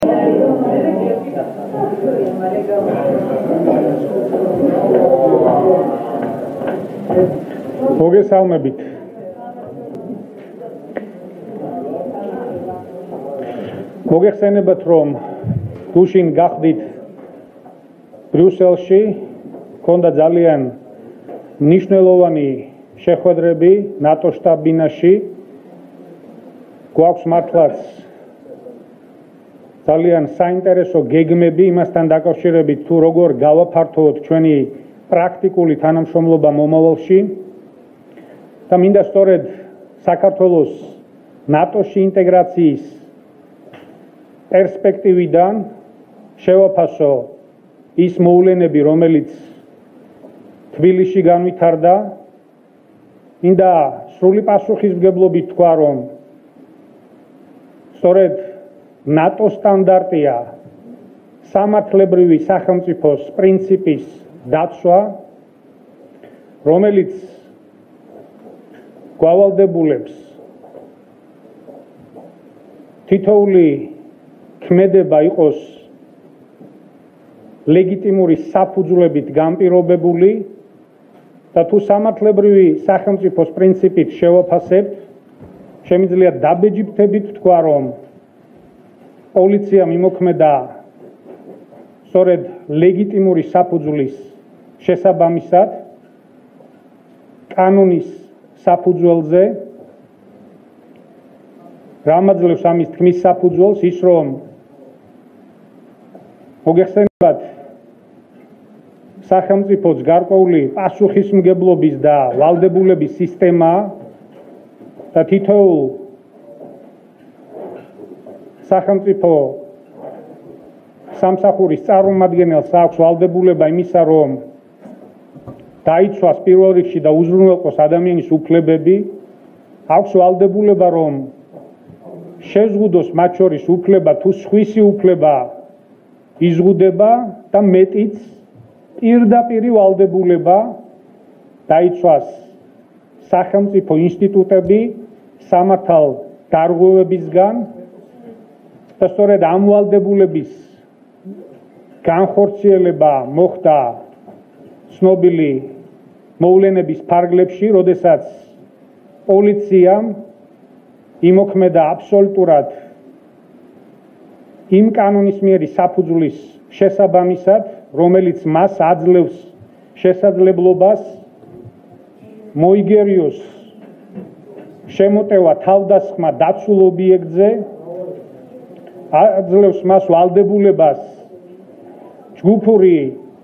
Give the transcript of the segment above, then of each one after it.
მოგესალმებით. მოგეხსენებათ, რომ გუშინ გახდით ბრიუსელში, ჰქონდა ძალიან მნიშვნელოვანი შეხვედრები ნატო შტაბ-ბინაში. გვაქვს მართლაც ძალიან საინტერესო გეგმები იმასთან დაკავშირებით, თუ როგორ გავაფართოვოთ ჩვენი პრაქტიკული თანამშრომლობა მომავალში და მინდა სწორედ საქართველოს ნატოში ინტეგრაციის პერსპექტივიდან შევაფასო ის მოვლენები, რომელიც თბილისში განვითარდა. მინდა სრული პასუხისმგებლობით თქვა, რომ სწორედ ნატო სტანდარტია სამართლებრივი სახელმწიფოს პრინციპის დაცვა, რომელიც გვავალდებულებს თითოეული ქმედება იყოს ლეგიტიმური საფუძვლებით განპირობებული და თუ სამართლებრივი სახელმწიფოს პრინციპით შევაფასებთ, შემიძლია დაბეჯიბთებით თქვა, რომ პოლიციამ იმოქმედა სწორედ ლეგიტიმური საფუძვლის შესაბამისად, კანონის საფუძველზე, რამაძლევს ამის თქმის საფუძველს ის, რომ მოგეხსენებათ სახელმწიფოს გარკვეული პასუხისმგებლობის და ვალდებულების სისტემა და თითოეულ სახელმწიფო სამსახურის წარმომადგენელს აქვს ვალდებულება იმისა, რომ დაიცვას პირველ რიგში და უზრუნველყოს ადამიანის უფლებები, აქვს ვალდებულება, რომ შეზღუდოს მათ შორის უფლება თუ სხვისი უფლება იზღუდება და მეტიც პირდაპირ ვალდებულება დაიცვას სახელმწიფო ინსტიტუტები სამართალ დარღვევებისგან და სწორედ ამ ვალდებულების განხორციელება მოხდა ცნობილი მოვლენების ფარგლებში, როდესაც პოლიციამ იმოქმედა აბსოლუტურად იმ კანონისმიერი საფუძვლის შესაბამისად, რომელიც მას აძლევს შესაძლებლობას მოიგერიოს შემოტევა თავდასხმა დაცულ ობიექტზე, აძლევს მას ვალდებულებას ჯგუფური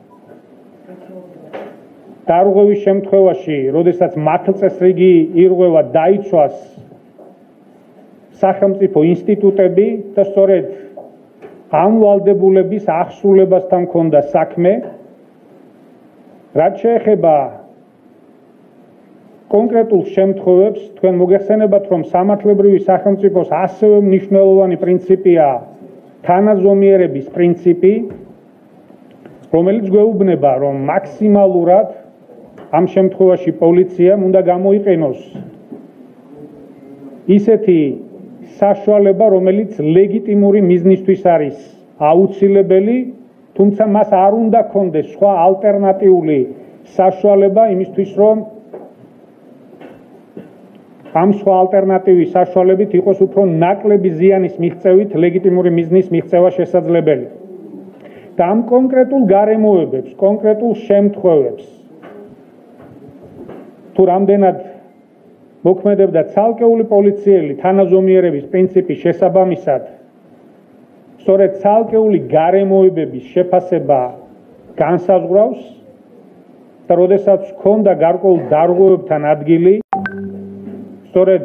დარღვევის შემთხვევაში, როდესაც მართლწესრიგი ირღვევა, დაიცვას სახელმწიფო ინსტიტუტები და სწორედ ამ ვალდებულების აღსრულებასთან ჰქონდა საქმე. რაც შეეხება კონკრეტულ შემთხვევებს, თქვენ მოგეხსენებათ, რომ სამართლებრივი სახელმწიფოს ასევე მნიშვნელოვანი პრინციპია თანაზომიერების პრინციპი, რომელიც გვეუბნება, რომ მაქსიმალურად ამ შემთხვევაში პოლიციამ უნდა გამოიყენოს ისეთი საშუალება, რომელიც ლეგიტიმური მიზნისთვის არის აუცილებელი, თუმცა მას არ უნდა ჰქონდეს სხვა ალტერნატიული საშუალება იმისთვის, რომ ამ სხვა ალტერნატივის საშუალებით იყოს უფრო ნაკლები ზიანის მიღწევით ლეგიტიმური მიზნის მიღწევა შესაძლებელი. და ამ კონკრეტულ გარემოებებს, კონკრეტულ შემთხვევებს თუ რამდენად მოქმედებდა ცალკეული პოლიციელი თანაზომიერების პრინციპის შესაბამისად, სწორედ ცალკეული გარემოებების შეფასება განსაზღვრავს და როდესაც ჰქონდა გარკვეულ დარღვევებთან ადგილი, სწორედ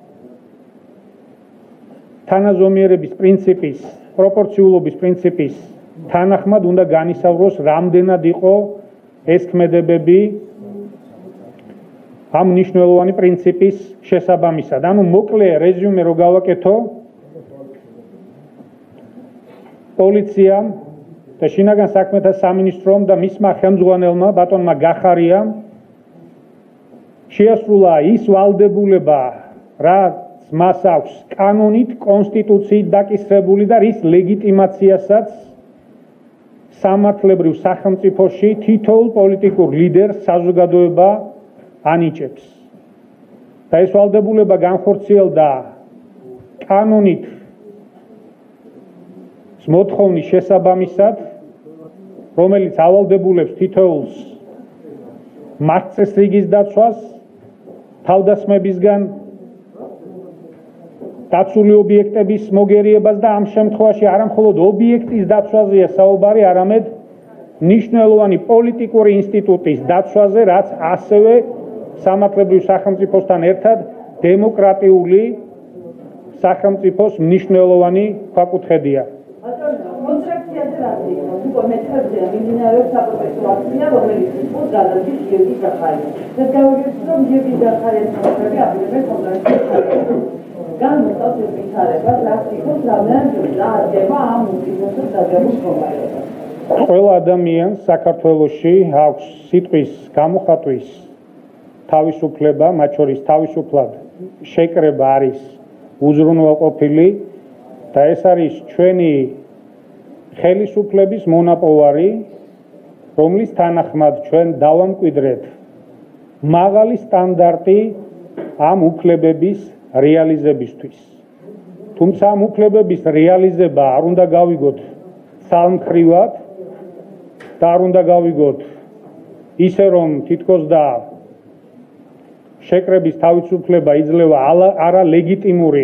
თანაზომიერების პრინციპის, პროპორციულობის პრინციპის თანახმად უნდა განისაზღვროს, რამდენად იყო ეს ქმედებები ამ მნიშვნელოვანი პრინციპის შესაბამისად. ანუ მოკლე რეზიუმე რო გავაკეთო, პოლიციამ და შინაგან საქმეთა სამინისტრომ და მისმა ხელმძღვანელმა ბატონმა გახარიამ შეასრულა ის ვალდებულება, რაც მას აქვს კანონით, კონსტიტუციით დაკისრებული და რის ლეგიტიმაციასაც სამართლებრივ სახელმწიფოში თითოეულ პოლიტიკურ ლიდერს საზოგადოება ანიჭებს. და ეს ვალდებულება განხორციელდა კანონით მოთხოვნის შესაბამისად, რომელიც ავალდებულებს თითოეულს მართლწესრიგის დაცვას, თავდასხმებისგან დაცული ობიექტების მოგერიებას და ამ შემთხვევაში არა მხოლოდ ობიექტის დაცვაზეა საუბარი, არამედ მნიშვნელოვანი პოლიტიკური ინსტიტუტის დაცვაზე, რაც ასევე სამართლებრივ სახელმწიფოსთან ერთად დემოკრატიული სახელმწიფოს მნიშვნელოვანი ფაკუთხედია. კონტრაქციაზე რა იქნება? უკვე მეტრებზეა მიმდინარეობს საპროტესტო აქცია, რომელიც იყო გადადის გიორგი ზახარიას. და გავიგებთ, რომ გიორგი ზახარიას მოწმეები აპირებენ კონტრაქციას. განმოწევს ეს ვითარება, რაც იყოს რამდენად დაადება ამ უსიყვარულო დადებულ მდგომარეობას. ყველა ადამიანს საქართველოში აქვს სიტყვის გამოხატვის თავისუფლება, მათ შორის თავისუფლად შეკრება არის უზრუნველყოფილი და ეს არის ჩვენი ხელისუფლების მონაპოვარი, რომლის თანახმად ჩვენ დავამკვიდრეთ მაღალი სტანდარტი ამ უფლებების რეალიზებისთვის. თუმცა ამ უფლებების რეალიზება არ უნდა გავიგოთ ცალმხრივად და არ უნდა გავიგოთ ისე რომ თითქოს და შეკრების თავისუფლება იძლევა არა ლეგიტიმური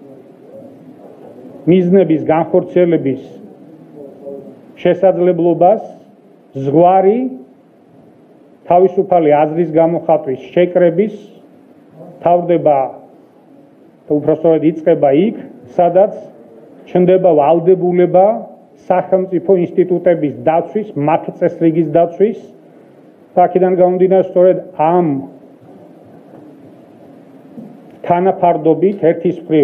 მიზნების განხორციელების შესაძლებლობას, ზღვარი თავისუფალი აზრის გამოხატვის შეკრების თავდება და უпростоრად იწყება იქ, სადაც ჩნდება ვალდებულება სახელმწიფო ინსტიტუტების დაცვის, მართლწესრიგის დაცვის. აქედან გამომდინარე, სწორედ ამ თანაფარდობით ერთის მხრივ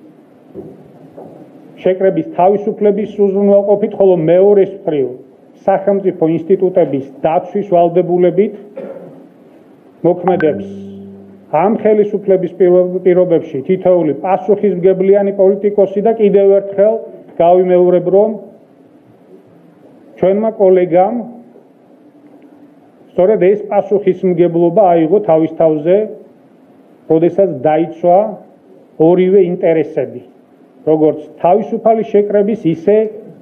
შეკრების თავისუფლების უზრუნველყოფით, ხოლო მეორეს მხრივ სახელმწიფო ინსტიტუტების დაცვის ვალდებულებით მოქმედებს ამ ხელისუფლების პირობებში თითოეული პასუხისმგებლიანი პოლიტიკოსი და კიდევ ერთხელ გავიმეორებ, რომ ჩვენმა კოლეგამ სწორედ ეს პასუხისმგებლობა აიღო თავის თავზე, როდესაც დაიცვა ორივე ინტერესები, როგორც თავისუფალი შეკრების, ისე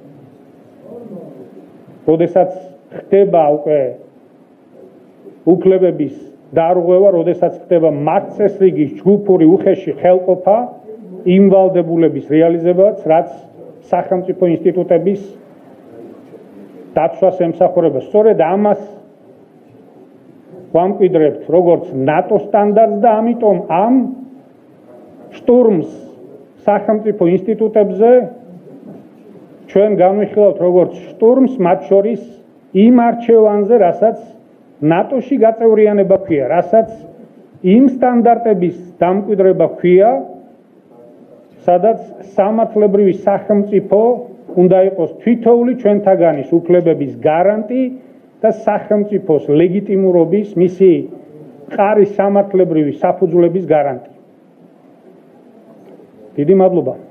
როდესაც ხდება უკვე უფლებების დარღვევა, როდესაც ხდება მართლწესრიგის ჯგუფური უხეში ხელყოფა იმ ვალდებულების რეალიზებაც, რაც სახელმწიფო ინსტიტუტების დაცვას ემსახურება. სწორედ ამას ვამკვიდრებთ როგორც ნატო სტანდარტს და ამიტომ ამ შტურმს სახელმწიფო ინსტიტუტებზე ჩვენ განვიხილავთ როგორც შტურმს, მათ შორის იმ არჩევანზე, რასაც ნატოში გაწევრიანება ქვია, რასაც იმ სტანდარტების დამკვიდრება ქვია, სადაც სამართლებრივი სახელმწიფო უნდა იყოს თითოეული ჩვენთაგანის უფლებების გარანტი და სახელმწიფოს ლეგიტიმურობის, მისი მყარი სამართლებრივი საფუძვლების გარანტი. დიდი მადლობა.